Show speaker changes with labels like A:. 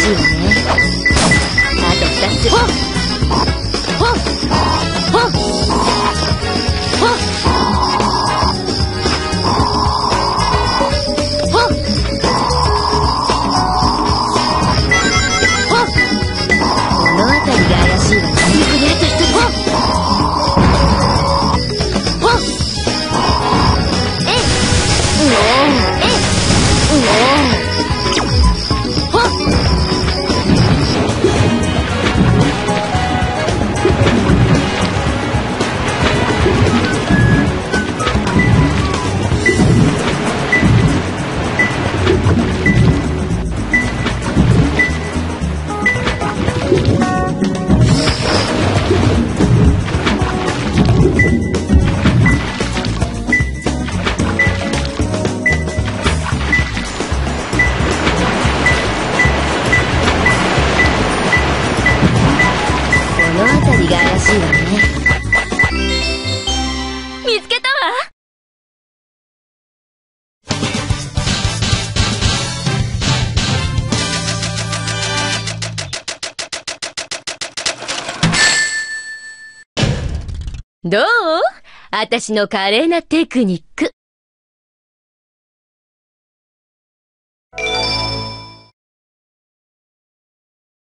A: しいわね。あと2つ。ほっほっほっほっほっほっ。この辺りが怪しいわね。これあと1つ。ほっほっ。えっうおーえっうおー。この辺りが怪しいわね。見つけたわ。どう？あたしの華麗なテクニック。